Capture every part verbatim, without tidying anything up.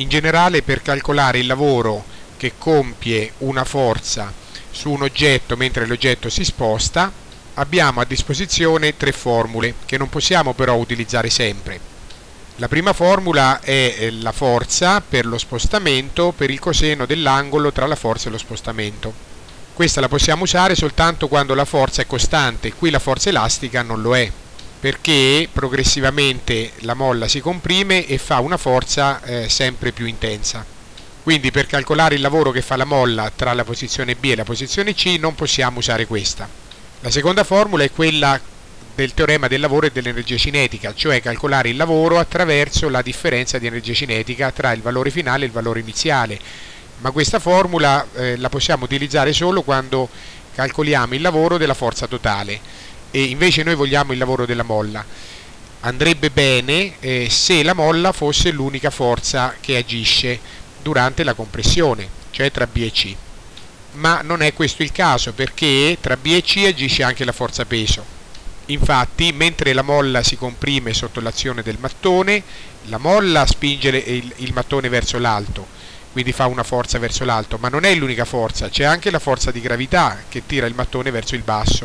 In generale, per calcolare il lavoro che compie una forza su un oggetto mentre l'oggetto si sposta, abbiamo a disposizione tre formule che non possiamo però utilizzare sempre. La prima formula è la forza per lo spostamento per il coseno dell'angolo tra la forza e lo spostamento. Questa la possiamo usare soltanto quando la forza è costante, qui la forza elastica non lo è, perché progressivamente la molla si comprime e fa una forza eh, sempre più intensa. Quindi per calcolare il lavoro che fa la molla tra la posizione B e la posizione C non possiamo usare questa. La seconda formula è quella del teorema del lavoro e dell'energia cinetica, cioè calcolare il lavoro attraverso la differenza di energia cinetica tra il valore finale e il valore iniziale. Ma questa formula eh, la possiamo utilizzare solo quando calcoliamo il lavoro della forza totale e invece noi vogliamo il lavoro della molla. Andrebbe bene eh, se la molla fosse l'unica forza che agisce durante la compressione, cioè tra B e C. Ma non è questo il caso, perché tra B e C agisce anche la forza peso. Infatti, mentre la molla si comprime sotto l'azione del mattone, la molla spinge il, il mattone verso l'alto, quindi fa una forza verso l'alto, ma non è l'unica forza, c'è anche la forza di gravità che tira il mattone verso il basso.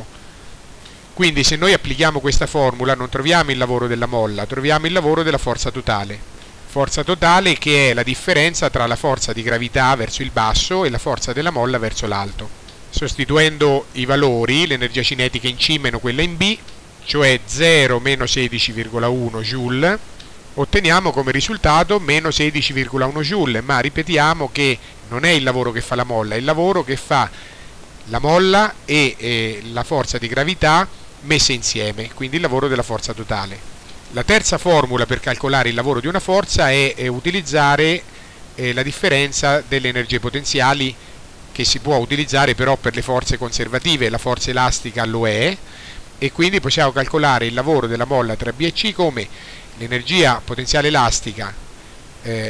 Quindi se noi applichiamo questa formula non troviamo il lavoro della molla, troviamo il lavoro della forza totale. Forza totale che è la differenza tra la forza di gravità verso il basso e la forza della molla verso l'alto. Sostituendo i valori, l'energia cinetica in C meno quella in B, cioè zero meno sedici virgola uno joule, otteniamo come risultato meno sedici virgola uno joule, ma ripetiamo che non è il lavoro che fa la molla, è il lavoro che fa la molla e eh, la forza di gravità messe insieme, quindi il lavoro della forza totale. La terza formula per calcolare il lavoro di una forza è, è utilizzare eh, la differenza delle energie potenziali, che si può utilizzare però per le forze conservative, la forza elastica lo è, e quindi possiamo calcolare il lavoro della molla tra B e C come l'energia potenziale elastica eh,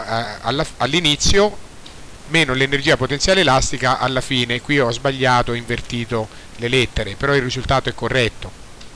all'inizio meno l'energia potenziale elastica alla fine. Qui ho sbagliato, ho invertito le lettere, però il risultato è corretto.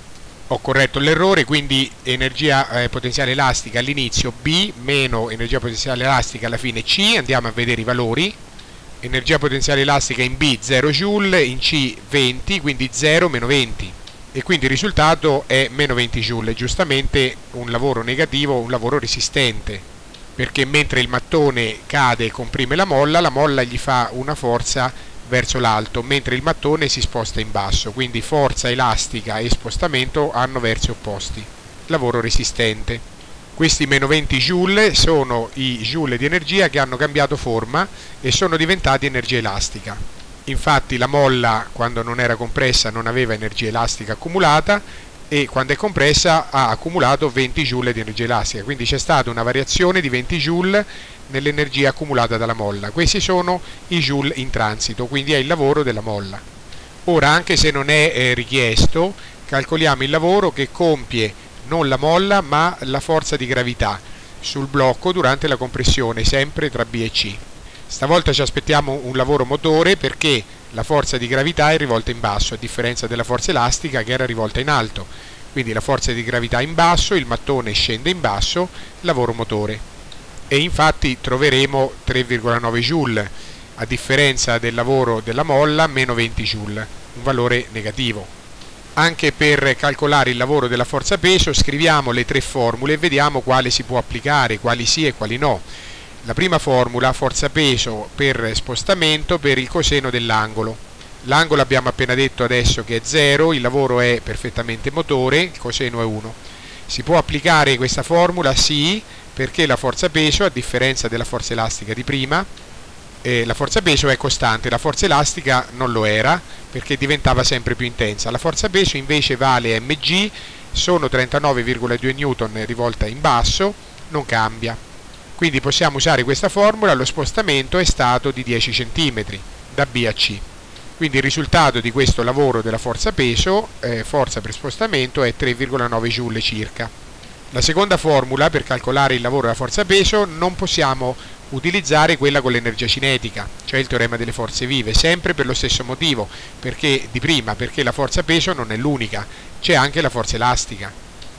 Ho corretto l'errore, quindi energia eh, potenziale elastica all'inizio B meno energia potenziale elastica alla fine C. Andiamo a vedere i valori. Energia potenziale elastica in B zero joule, in C venti, quindi zero meno venti. E quindi il risultato è meno venti joule, giustamente un lavoro negativo, un lavoro resistente, perché mentre il mattone cade e comprime la molla, la molla gli fa una forza verso l'alto, mentre il mattone si sposta in basso, quindi forza elastica e spostamento hanno versi opposti. Lavoro resistente. Questi meno venti joule sono i joule di energia che hanno cambiato forma e sono diventati energia elastica. Infatti la molla, quando non era compressa, non aveva energia elastica accumulata, e quando è compressa ha accumulato venti joule di energia elastica, quindi c'è stata una variazione di venti joule nell'energia accumulata dalla molla. Questi sono i joule in transito, quindi è il lavoro della molla. Ora, anche se non è eh, richiesto, calcoliamo il lavoro che compie non la molla ma la forza di gravità sul blocco durante la compressione, sempre tra B e C. Stavolta ci aspettiamo un lavoro motore perché la forza di gravità è rivolta in basso, a differenza della forza elastica che era rivolta in alto. Quindi la forza di gravità in basso, il mattone scende in basso, lavoro motore. E infatti troveremo tre virgola nove joule, a differenza del lavoro della molla, meno venti joule, un valore negativo. Anche per calcolare il lavoro della forza peso scriviamo le tre formule e vediamo quale si può applicare, quali sì e quali no. La prima formula, forza peso per spostamento per il coseno dell'angolo. L'angolo abbiamo appena detto adesso che è zero, il lavoro è perfettamente motore, il coseno è uno. Si può applicare questa formula? Sì, perché la forza peso, a differenza della forza elastica di prima, eh, la forza peso è costante, la forza elastica non lo era perché diventava sempre più intensa. La forza peso invece vale mg, sono trentanove virgola due newton rivolta in basso, non cambia. Quindi possiamo usare questa formula, lo spostamento è stato di dieci centimetri da B a C. Quindi il risultato di questo lavoro della forza peso, eh, forza per spostamento, è tre virgola nove joule circa. La seconda formula per calcolare il lavoro della forza peso non possiamo utilizzare quella con l'energia cinetica, cioè il teorema delle forze vive, sempre per lo stesso motivo perché, di prima, perché la forza peso non è l'unica, c'è anche la forza elastica.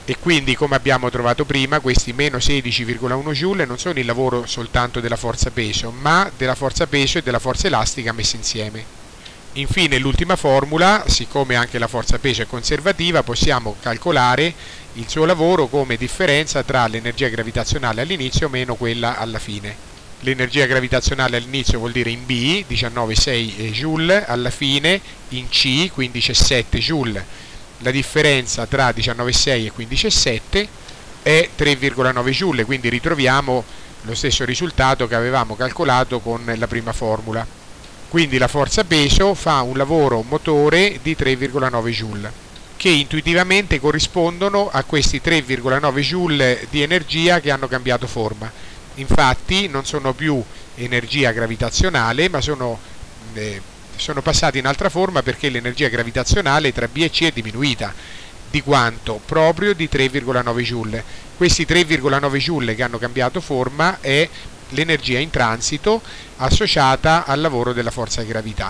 E quindi, come abbiamo trovato prima, questi meno sedici virgola uno joule non sono il lavoro soltanto della forza peso, ma della forza peso e della forza elastica messe insieme. Infine, l'ultima formula, siccome anche la forza peso è conservativa, possiamo calcolare il suo lavoro come differenza tra l'energia gravitazionale all'inizio meno quella alla fine. L'energia gravitazionale all'inizio vuol dire in B, diciannove virgola sei joule, alla fine in C, quindici virgola sette joule. La differenza tra diciannove virgola sei e quindici virgola sette è tre virgola nove joule, quindi ritroviamo lo stesso risultato che avevamo calcolato con la prima formula. Quindi la forza peso fa un lavoro motore di tre virgola nove joule, che intuitivamente corrispondono a questi tre virgola nove joule di energia che hanno cambiato forma. Infatti non sono più energia gravitazionale, ma sono, eh, sono passati in altra forma perché l'energia gravitazionale tra B e C è diminuita. Di quanto? Proprio di tre virgola nove joule. Questi tre virgola nove joule che hanno cambiato forma è l'energia in transito associata al lavoro della forza di gravità.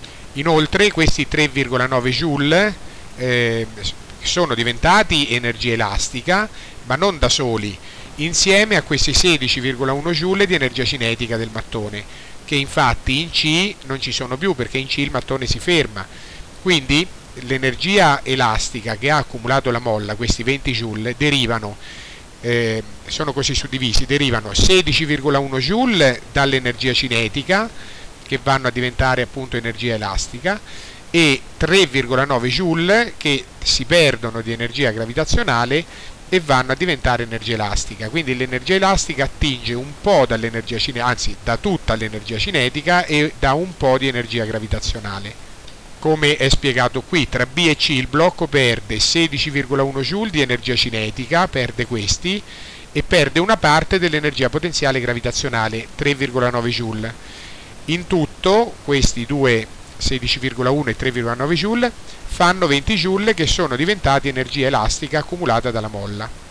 Inoltre questi tre virgola nove joule eh, sono diventati energia elastica, ma non da soli, insieme a questi sedici virgola uno joule di energia cinetica del mattone, che infatti in C non ci sono più perché in C il mattone si ferma. Quindi l'energia elastica che ha accumulato la molla, questi venti joule, derivano, eh, sono così suddivisi, derivano sedici virgola uno joule dall'energia cinetica, che vanno a diventare appunto energia elastica, e tre virgola nove joule che si perdono di energia gravitazionale e vanno a diventare energia elastica. Quindi l'energia elastica attinge un po' dall'energia cinetica, anzi da tutta l'energia cinetica e da un po' di energia gravitazionale. Come è spiegato qui, tra B e C il blocco perde sedici virgola uno joule di energia cinetica, perde questi, e perde una parte dell'energia potenziale gravitazionale, tre virgola nove joule. In tutto questi due sedici virgola uno e tre virgola nove joule fanno venti joule che sono diventati energia elastica accumulata dalla molla.